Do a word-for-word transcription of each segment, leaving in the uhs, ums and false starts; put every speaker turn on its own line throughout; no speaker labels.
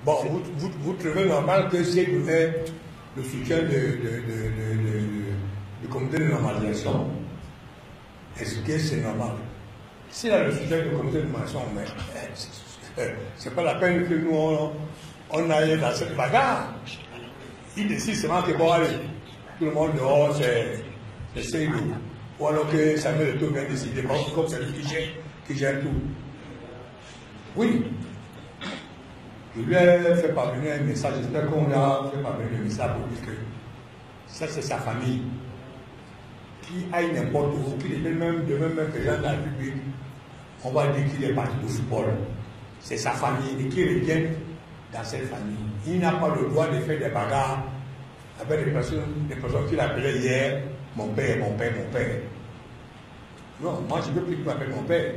Bon, vous, vous, vous trouvez normal que si vous avez le soutien de, de, de, de, de, de, du comité de normalisation, est-ce que c'est normal? S'il a le soutien du comité de normalisation, mais c'est pas la peine que nous, on, on aille dans cette bagarre. Il décide seulement que bon, allez, tout le monde dehors, c'est Seydou. Ou alors que Samuel Eto'o vient décider, comme c'est lui qui gère, qui gère tout. Oui. Il lui a fait parvenir un message, j'espère qu'on lui a fait parvenir un message pour dire que ça c'est sa famille. Qui aille n'importe où, qui est même de même président de la République, on va dire qu'il est parti du football. C'est sa famille et qu'il revienne dans cette famille. Il n'a pas le droit de faire des bagarres avec des personnes, des personnes qu'il appelait hier mon père, mon père, mon père. Non, moi je ne veux plus qu'il m'appelle mon père.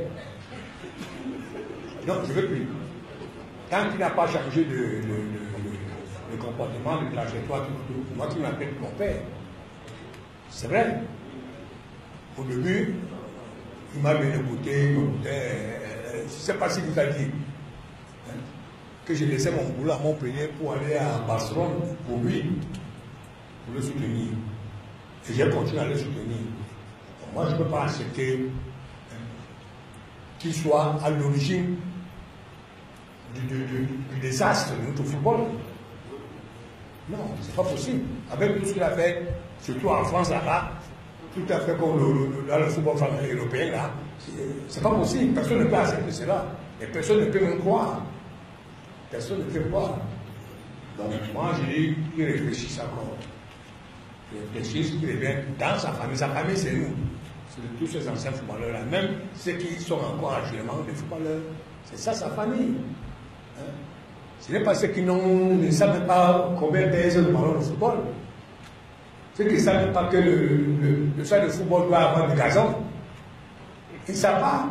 Non, je ne veux plus. Tant qu'il n'a pas changé de, de, de, de, de comportement, de trajectoire, tout, tout, moi qui m'appelle mon père. C'est vrai. Au début, il m'a bien écouté, il m'écoutait. Euh, je ne sais pas si vous a dit hein, que je laissais mon boulot à Montpellier pour aller à Barcelone pour lui, pour le soutenir. Et j'ai continué à le soutenir. Moi, je ne peux pas accepter hein, qu'il soit à l'origine du, du, du, du désastre de notre football. Non, c'est pas possible. Avec tout ce qu'il a fait, surtout en France là-bas, tout à fait comme le, le, dans le football européen là, c'est pas possible. Personne ne peut accepter cela. Et personne ne peut même croire. Personne ne peut croire. Donc moi je dis qu'il réfléchisse encore. Qu'il réfléchisse, qu'il revienne dans sa famille. Sa famille c'est nous. C'est tous ces anciens footballeurs là. Même ceux qui sont encore actuellement des footballeurs. C'est ça sa famille. Hein? Ce n'est pas ceux qui ne savent même pas combien pèse le ballon de football. Ceux qui ne savent même pas que le, le, le stade de football doit avoir du gazon. Ils ne savent pas.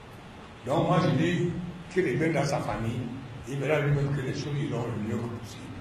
Donc moi je dis qu'il est bien dans sa famille. Il verra lui-même que les choses iront le mieux que possible.